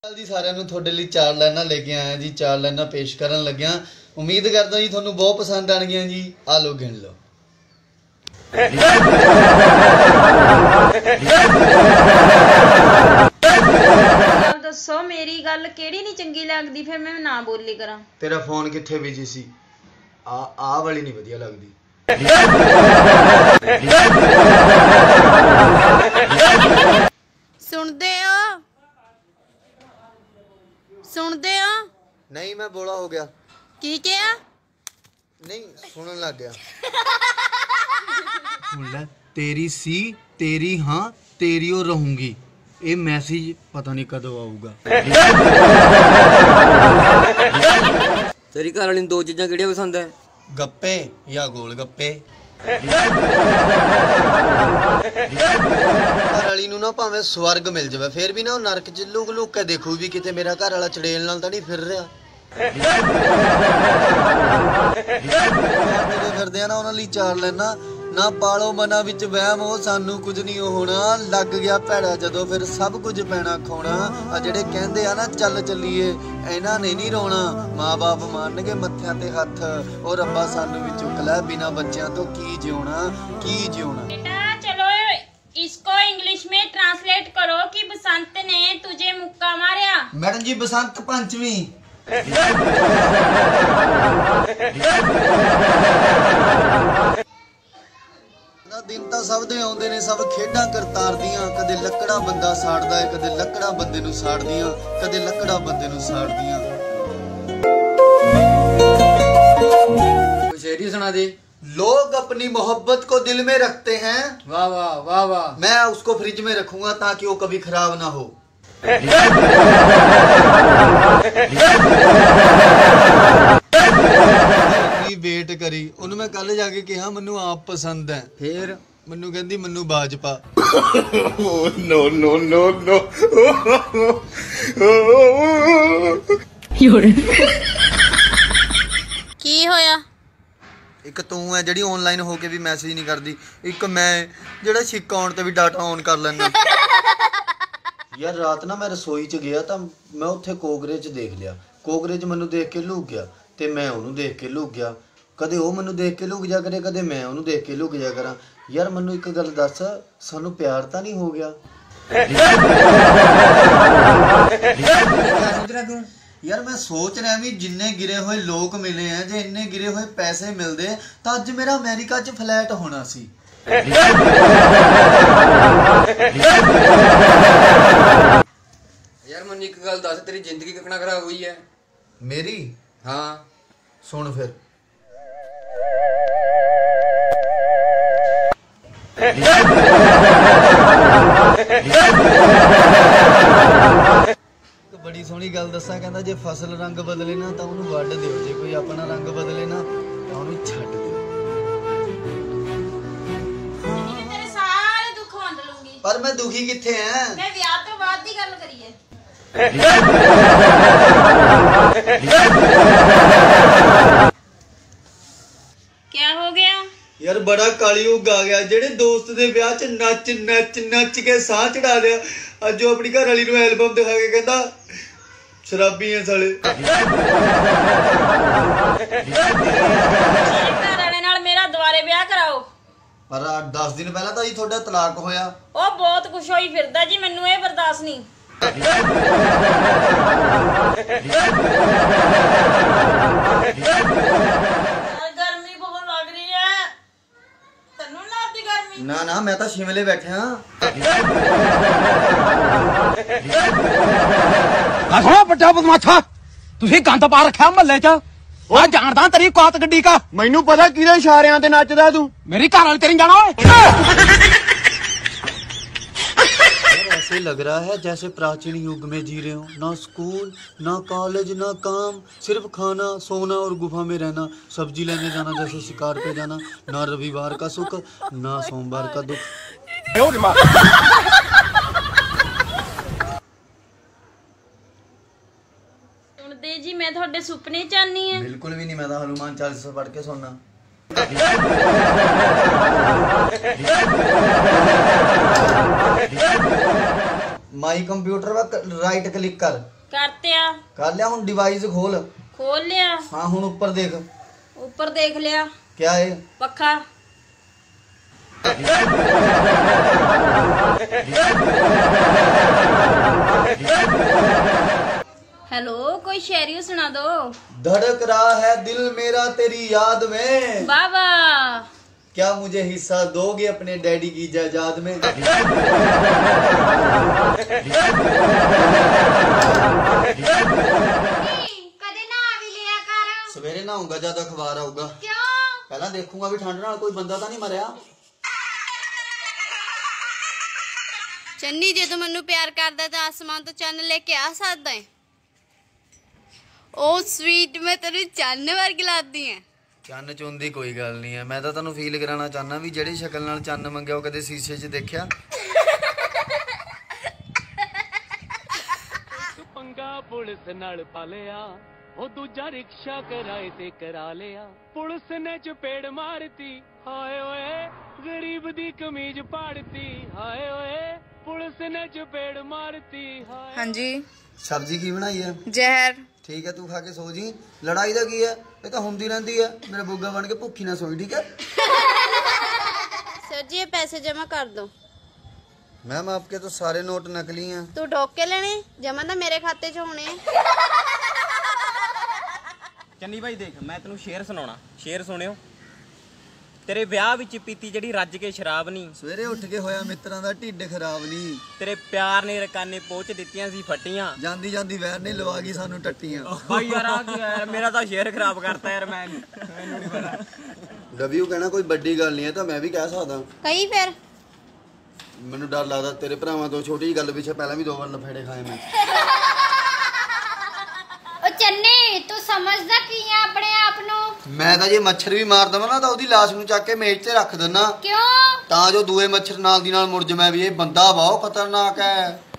अकाल जी सारिਆਂ ਨੂੰ ਤੁਹਾਡੇ ਲਈ ਚਾਰ ਲਾਈਨਾਂ ਲੈ ਕੇ ਆਇਆ ਜੀ ਚਾਰ ਲਾਈਨਾਂ ਪੇਸ਼ ਕਰਨ ਲੱਗਿਆ उम्मीद करदा जी ਤੁਹਾਨੂੰ बहुत पसंद आणगीਆਂ जी आ लो गिन लो दसो मेरी गल केड़ी नहीं चंगी लगदी फिर मैं ना बोली करा तेरा फोन किथे बिजी सी आ वाली नहीं वधिया लगदी सुनदे हो नहीं मैं बोला हो गया की क्या नहीं सुनन लग गया तेरी सी तेरी हाँ तेरी और रहूंगी ये मैसेज पता नहीं कदों आऊगा तेरी घर वाली दो चीज़ां किहड़ियां पसंद है गप्पे या गोल गप्पे घरवाली नूं ना भावें स्वर्ग मिल जावे फिर भी ना नरक च लुक लुक के देखू भी किते मेरा घर वाला चड़ेल नाल तां नहीं फिर रहा फिरदे ना उन्हां लई चार लैना ना पालो मना विच वहम हो सानू कुछ नहीं होना लग गया भैड़ा जदों फिर सब कुछ पैना खोना आ जिहड़े कहंदे आ ना चल चलीए इन्हां ने नहीं रोना माँ बाप मारनगे मत्थियां ते हत्थ और रब्बा सानू भी चुक लै बिना बच्चियां तो की जिउणा बेटा चलो इसको इंग्लिश में ट्रांसलेट करो कि बसंत ने तुझे मुक्का मारा मैडम जी बसंत पंचमी दिन ਤਾਂ ਸਭ ਦੇ ਆਉਂਦੇ ਨੇ ਸਭ ਖੇਡਾਂ ਕਰਤਾਰਦੀਆਂ ਕਦੇ ਲੱਕੜਾ ਬੰਦਾ ਸਾੜਦਾ ਹੈ ਕਦੇ ਲੱਕੜਾ ਬੰਦੇ ਨੂੰ ਸਾੜਦੀਆਂ ਕਦੇ ਲੱਕੜਾ ਬੰਦੇ ਨੂੰ ਸਾੜਦੀਆਂ शेरी सुना दे लोग अपनी मोहब्बत को दिल में रखते हैं वाह वाह वाह वाह मैं उसको फ्रिज में रखूंगा ताकि वो कभी खराब ना हो वेट करी ਉਹਨੂੰ ਮੈਂ ਕੱਲ ਜਾ ਕੇ ਕਿਹਾ ਮੈਨੂੰ ਆਪ ਪਸੰਦ ਹੈ ਫੇਰ ਮੈਨੂੰ ਕਹਿੰਦੀ ਮੈਨੂੰ ਬਾਜ ਪਾ ਨੋ ਨੋ ਨੋ ਨੋ की होया ਇੱਕ ਤੂੰ ਹੈ ਜਿਹੜੀ ਆਨਲਾਈਨ ਹੋ ਕੇ ਵੀ ਮੈਸੇਜ ਨਹੀਂ ਕਰਦੀ ਇੱਕ ਮੈਂ ਜਿਹੜਾ ਛਿੱਕ ਆਉਣ ਤੇ ਵੀ ਡਾਟਾ ਆਨ ਕਰ ਲੈਂਦਾ ਯਾਰ ਰਾਤ ਨਾ ਮੈਂ ਰਸੋਈ 'ਚ ਗਿਆ ਤਾਂ ਮੈਂ ਉੱਥੇ ਕੋਕਰੇਚ ਦੇਖ ਲਿਆ ਕੋਕਰੇਚ ਮੈਨੂੰ ਦੇਖ ਕੇ ਲੁਕ ਗਿਆ ਤੇ ਮੈਂ ਉਹਨੂੰ ਦੇਖ ਕੇ ਲੁਕ ਗਿਆ ਕਦੇ ਉਹ ਮੈਨੂੰ ਦੇਖ ਕੇ ਲੁਕ ਜਾ ਕਰੇ ਕਦੇ ਮੈਂ ਉਹਨੂੰ ਦੇਖ ਕੇ ਲੁਕ ਜਾ ਕਰਾਂ ਯਾਰ ਮੈਨੂੰ ਇੱਕ ਗੱਲ ਦੱਸ ਸਾਨੂੰ ਪਿਆਰ ਤਾਂ ਨਹੀਂ ਹੋ ਗਿਆ यार मैं सोच रहा भी जिन्ने गिरे हुए लोग मिले हैं जे इन्ने गिरे हुए पैसे मिलते तो अज मेरा अमेरिका च फ्लैट होना सी यार मैनूं एक गल दस तेरी जिंदगी कितना खराब हुई है मेरी हाँ सुन फिर बड़ी सोहनी गल दसा कहंदा जे फसल रंग बदले ना तो उन्होंने वड्ड दिओ जे कोई अपना रंग बदले ना तो उन्होंने छड्ड दिओ तेरे सारे दुख वंड लूंगी पर मैं दुखी किथे हैं मैं ब्याह तो बाद दी गल करिए क्या हो गया यार बड़ा कालीयुग आ गया जेड़े दोस्त दे ब्याह च नच नच नच के साह चढ़ा लिया अज जो अपनी घर वाली नूं एल्बम दिखा के कहंदा शराबी है साले घर वाले नाल मेरा दोबारे ब्याह कराओ पर 10 दिन पहला तो जी थोड़ा तलाक होया ओ बहुत खुश होई फिरदा जी मैनू ये बर्दाश्त नहीं गर्मी बहुत लग रही है तन्नू लगदी गर्मी ना ना मैं तो शिमले बैठे हाँ बड़ा बदमाशा तुसीं गंद पा रखा महल्ले च मैं जानदा तेरी औकात गड्डी का मैनू पता किहदे इशारियां ते नचदा तू मेरी घर वाली तेरी जाना ओए ऐसे लग रहा है जैसे प्राचीन युग में जी रहे हो ना स्कूल ना कॉलेज ना काम सिर्फ खाना सोना और गुफा में रहना सब्जी लेने जाना जैसे शिकार पे जाना ना रविवार का सुख ना सोमवार का दुख सुनदे जी मैं थोड़े सुपने च आनी है बिल्कुल भी नहीं मैं तो हनुमान चालीसा पढ़ के सोना माई कंप्यूटर पर राइट क्लिक कर करते आ। कर लिया हूँ डिवाइस खोल खोल लिया। हाँ हूँ ऊपर देख ऊपर देख लिया। क्या है पखा। हेलो कोई शायरी सुना दो। धड़क रहा है दिल मेरा तेरी याद में बाबा। क्या मुझे हिस्सा दोगे अपने डैडी की जायदाद में कदे ना भी लिया कर। सवेरे नहाऊंगा जब अखबार आऊगा। क्यों? पहला देखूंगा भी ठंड नाल कोई बंदा तो नहीं मरिया। चन्नी जे तू मैनू प्यार करदा तो आसमान तो चन्न लेके आ सकदा है। ओ स्वीट मैं तेरी चन्न वर्गी लगदी है। ਚੰਨ ਚੁੰਦੀ ਕੋਈ ਗੱਲ ਨਹੀਂ ਹੈ। ਮੈਂ ਤਾਂ ਤੁਹਾਨੂੰ ਫੀਲ ਕਰਾਉਣਾ ਚਾਹਨਾ ਵੀ ਜਿਹੜੀ ਸ਼ਕਲ ਨਾਲ ਚੰਨ ਮੰਗਿਆ ਉਹ ਕਦੇ ਸ਼ੀਸ਼ੇ 'ਚ ਦੇਖਿਆ। ਪੰਗਾ ਪੁਲਿਸ ਨਾਲ ਪਾ ਲਿਆ ਉਹ ਦੂਜਾ ਰਿਕਸ਼ਾ ਕਿਰਾਏ ਤੇ ਕਰਾ ਲਿਆ ਪੁਲਿਸ ਨੇ ਚਪੇੜ ਮਾਰਤੀ ਹਾਏ ਓਏ ਗਰੀਬ ਦੀ ਕਮੀਜ਼ ਪਾੜਤੀ ਹਾਏ ਓਏ ਪੁਲਿਸ ਨੇ ਚਪੇੜ ਮਾਰਤੀ ਹਾਏ। हाँ जी ਸਬਜ਼ੀ ਕੀ ਬਣਾਈ ਹੈ? जहर। ਠੀਕ ਹੈ ਤੂੰ ਖਾ ਕੇ ਸੋ ਜੀ। ਲੜਾਈ ਦਾ ਕੀ ਹੈ? ਇਹ ਤਾਂ ਹੁੰਦੀ ਰਹਿੰਦੀ ਹੈ। ਮੇਰਾ ਬੁੱਗਾ ਬਣ ਕੇ ਭੁੱਖੀ ਨਾ ਸੋਈ ਠੀਕ ਹੈ। सर जी ये पैसे जमा कर दो। मैम आपके तो सारे नोट नकली हैं। तू ढोक के लेने जमा तो मेरे खाते च होने। ਚੰਨੀ ਭਾਈ ਦੇਖ ਮੈਂ ਤੈਨੂੰ ਸ਼ੇਰ ਸੁਣਾਉਣਾ। ਸ਼ੇਰ ਸੁਣਿਓ। ਤੇਰੇ ਵਿਆਹ ਵਿੱਚ ਪੀਤੀ ਜਿਹੜੀ ਰੱਜ ਕੇ ਸ਼ਰਾਬ ਨਹੀਂ ਸਵੇਰੇ ਉੱਠ ਕੇ ਹੋਇਆ ਮਿੱਤਰਾਂ ਦਾ ਢਿੱਡ ਖਰਾਬ ਨਹੀਂ ਤੇਰੇ ਪਿਆਰ ਨੇ ਰਕਾਨੇ ਪੋਚ ਦਿੱਤੀਆਂ ਸੀ ਫੱਟੀਆਂ ਜਾਂਦੀ ਜਾਂਦੀ ਵੈਰ ਨੇ ਲਵਾ ਗਈ ਸਾਨੂੰ ਟੱਟੀਆਂ। ਭਾਈ ਯਾਰ ਆ ਕੀ ਯਾਰ ਮੇਰਾ ਤਾਂ ਸ਼ੇਰ ਖਰਾਬ ਕਰਤਾ ਯਾਰ ਮੈਨੂੰ ਨਹੀਂ ਪਤਾ। ਡਬਿਊ ਕਹਿਣਾ ਕੋਈ ਵੱਡੀ ਗੱਲ ਨਹੀਂ ਹੈ ਤਾਂ ਮੈਂ ਵੀ ਕਹਿ ਸਕਦਾ। कही फिर ਮੈਨੂੰ ਡਰ ਲੱਗਦਾ ਤੇਰੇ ਭਰਾਵਾਂ ਤੋਂ ਛੋਟੀ ਜਿਹੀ ਗੱਲ ਪਿੱਛੇ ਪਹਿਲਾਂ ਵੀ 2 ਵਾਰ ਲਫੇੜੇ ਖਾਏ ਮੈਂ। ओ चन्नी तू समझदा की है अपने आप नु? ਮੈਂ ਤਾਂ ਜੇ ਮੱਛਰ ਵੀ ਮਾਰ ਦਵਾਂ ਨਾ ਤਾਂ ਉਹਦੀ ਲਾਸ਼ ਨੂੰ ਚੱਕ ਕੇ ਮੇਜ਼ ਤੇ ਰੱਖ ਦਿੰਨਾ क्यों? ਤਾਂ ਜੋ ਦੂਏ ਮੱਛਰ ਨਾਲ ਦੀ ਨਾਲ ਮੁੜ ਜਾਵੇ ਵੀ ਇਹ ਬੰਦਾ ਬਹੁਤ ਖਤਰਨਾਕ ਹੈ।